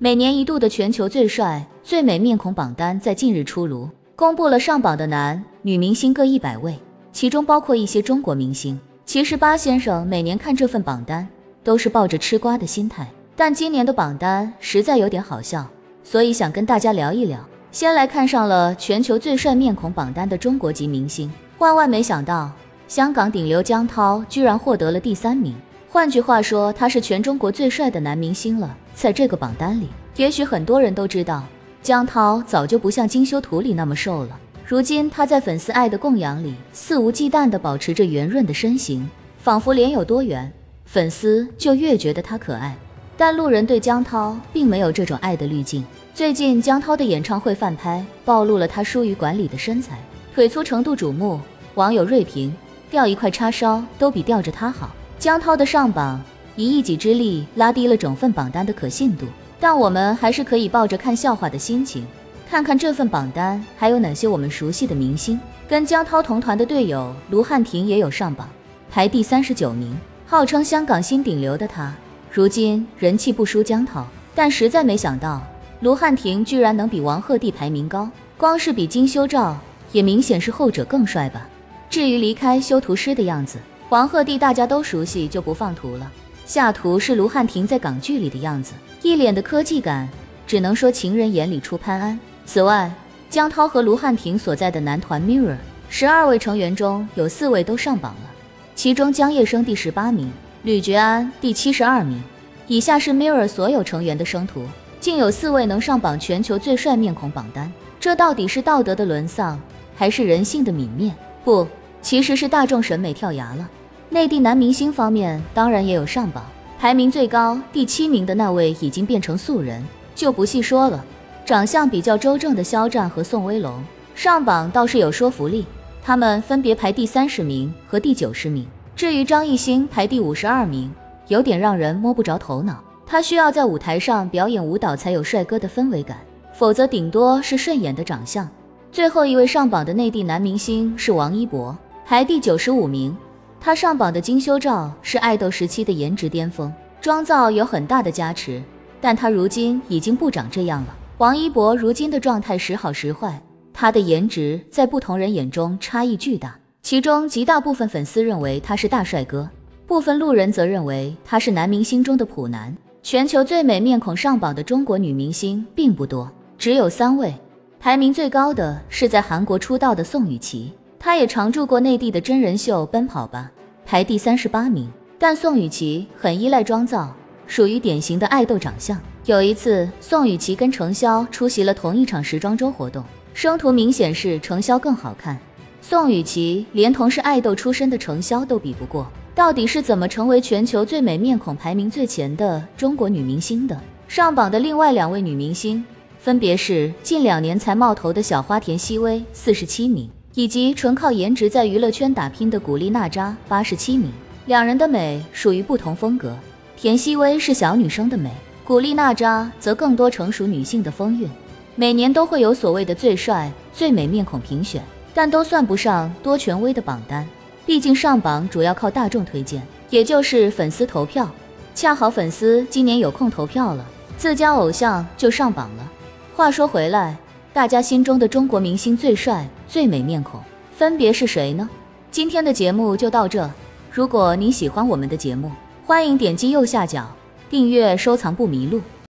每年一度的全球最帅、最美面孔榜单在近日出炉，公布了上榜的男、女明星各100位，其中包括一些中国明星。其实巴先生每年看这份榜单都是抱着吃瓜的心态，但今年的榜单实在有点好笑，所以想跟大家聊一聊。先来看上了全球最帅面孔榜单的中国籍明星，万万没想到，香港顶流江涛居然获得了第3名。换句话说，他是全中国最帅的男明星了。在这个榜单里，也许很多人都知道，江涛早就不像精修图里那么瘦了。如今他在粉丝爱的供养里，肆无忌惮地保持着圆润的身形，仿佛脸有多圆，粉丝就越觉得他可爱。但路人对江涛并没有这种爱的滤镜。最近江涛的演唱会翻拍，暴露了他疏于管理的身材，腿粗程度瞩目，网友锐评吊一块叉烧都比吊着他好。江涛的上榜以一己之力拉低了整份榜单的可信度，但我们还是可以抱着看笑话的心情，看看这份榜单还有哪些我们熟悉的明星。跟江涛同团的队友卢汉廷也有上榜，排第39名。号称香港新顶流的他，如今人气不输江涛，但实在没想到卢汉廷居然能比王鹤棣排名高，光是比金修照也明显是后者更帅吧。至于离开修图师的样子，王鹤棣大家都熟悉，就不放图了。下图是卢汉廷在港剧里的样子，一脸的科技感，只能说情人眼里出潘安。此外，江涛和卢汉廷所在的男团 Mirror 12位成员中有4位都上榜了，其中江夜生第18名，吕觉安第72名。以下是 Mirror 所有成员的生图，竟有4位能上榜全球最帅面孔榜单，这到底是道德的沦丧，还是人性的泯灭？不，其实是大众审美跳崖了。内地男明星方面当然也有上榜，排名最高第7名的那位已经变成素人，就不细说了。长相比较周正的肖战和宋威龙上榜倒是有说服力，他们分别排第30名和第90名。至于张艺兴排第52名，有点让人摸不着头脑，他需要在舞台上表演舞蹈才有帅哥的氛围感，否则顶多是顺眼的长相。最后一位上榜的内地男明星是王一博，排第95名。他上榜的金修照是爱豆时期的颜值巅峰，妆造有很大的加持，但他如今已经不长这样了。王一博如今的状态时好时坏，他的颜值在不同人眼中差异巨大，其中极大部分粉丝认为他是大帅哥，部分路人则认为他是男明星中的普男。全球最美面孔上榜的中国女明星并不多，只有3位。排名最高的是在韩国出道的宋雨琦，她也常驻过内地的真人秀《奔跑吧》，排第38名。但宋雨琦很依赖妆造，属于典型的爱豆长相。有一次，宋雨琦跟程潇出席了同一场时装周活动，生图明显是程潇更好看，宋雨琦连同是爱豆出身的程潇都比不过。到底是怎么成为全球最美面孔排名最前的中国女明星的？上榜的另外2位女明星分别是近2年才冒头的小花田曦薇47名，以及纯靠颜值在娱乐圈打拼的古力娜扎87名。两人的美属于不同风格，田曦薇是小女生的美，古力娜扎则更多成熟女性的风韵。每年都会有所谓的最帅、最美面孔评选，但都算不上多权威的榜单。毕竟上榜主要靠大众推荐，也就是粉丝投票。恰好粉丝今年有空投票了，自家偶像就上榜了。话说回来，大家心中的中国明星最帅、最美面孔分别是谁呢？今天的节目就到这。如果你喜欢我们的节目，欢迎点击右下角订阅收藏不迷路。